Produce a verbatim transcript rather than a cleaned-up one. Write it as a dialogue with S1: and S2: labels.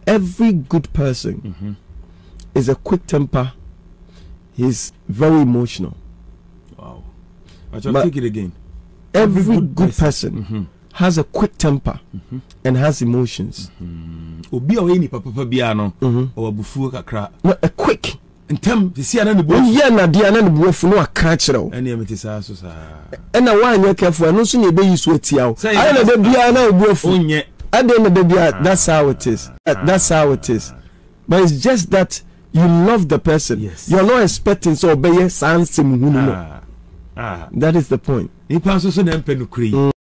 S1: every good person mm-hmm. is a quick temper. He's very emotional.
S2: Wow. I shall take it again.
S1: Every, every good, good person, person mm-hmm. has a quick temper mm-hmm. and has emotions.
S2: Obi o eni papa bia no o abufuo kakra.
S1: No, a quick.
S2: Ntem the see na ne bo.
S1: Yeah na dia na ne bo fu no aka kyerɛw.
S2: Ene emeti sa so sa.
S1: Ena wa anya careful no so ne be yisu atia wo. Ayi na de bia na obu afu.
S2: Onye.
S1: Ade na de bia that's how it is. That's how it is. But it's just that you love the person. Yes. You're not expecting so obey sans hunu no. Ah. That is the point.
S2: Nipa so so na mpe no kri.